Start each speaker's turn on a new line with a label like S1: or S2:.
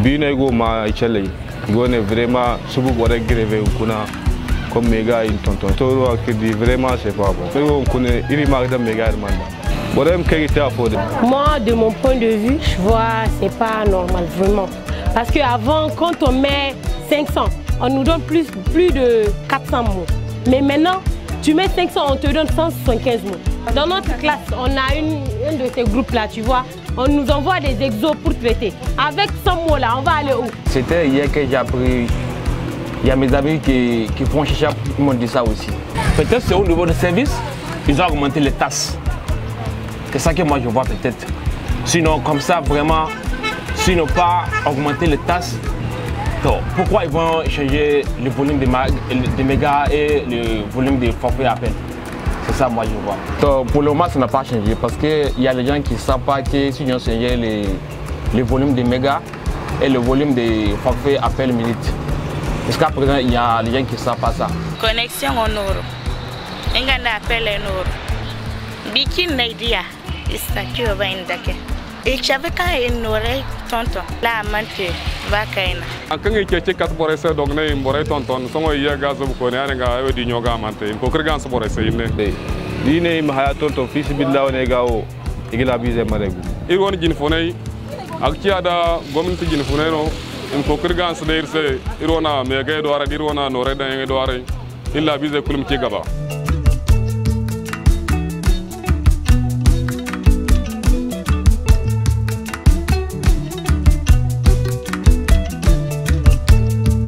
S1: Binego ma ichale. Gone vraiment subu bore greve kuna comme méga une tonton. Toro qui dit vraiment c'est pas bon. Mais on connaît il marque de méga demanda.
S2: Moi, de mon point de vue, je vois c'est pas normal vraiment. Parce qu'avant, quand on met 500, on nous donne plus de 400 mots. Mais maintenant, tu mets 500, on te donne 175 mots. Dans notre classe, on a un de ces groupes-là, tu vois. On nous envoie des exos pour traiter. Avec 100 mots-là, on va aller où?
S3: C'était hier que j'ai appris. Il y a mes amis qui font chicha, ils m'ont dit ça aussi. Peut-être c'est au niveau de service, ils ont augmenté les tasses. C'est ça que moi je vois peut-être. Sinon, comme ça, vraiment, sinon pas augmenter les tasses, donc, pourquoi ils vont changer le volume des mégas et le volume des forfaits appels? C'est ça, moi, je vois. Donc, pour le moment, ça n'a pas changé parce qu'il y a des gens qui ne savent pas que si on change le volume des mégas et le volume des forfaits appels minutes. Jusqu'à présent, il y a des gens qui ne savent pas ça.
S4: Connexion en euro. Il y a un appel en euro. Bikin Naidia. Et j'avais quand une oreille tonton la mante vakaina
S5: quand il y a quelques boresse donc ne boré tonton songo ya gaz ko ne nga e di nyoga mante ko kirgan so boresse ne
S1: dine ma haya tonton fils billahi ne gawo igila bize maregu
S5: ir won jin fonay ak ci ada gomnati jin fonay no ko kirgan so der se ir wona me gay do ara dir wona no reda ngi do ara illa bize kulum ci gaba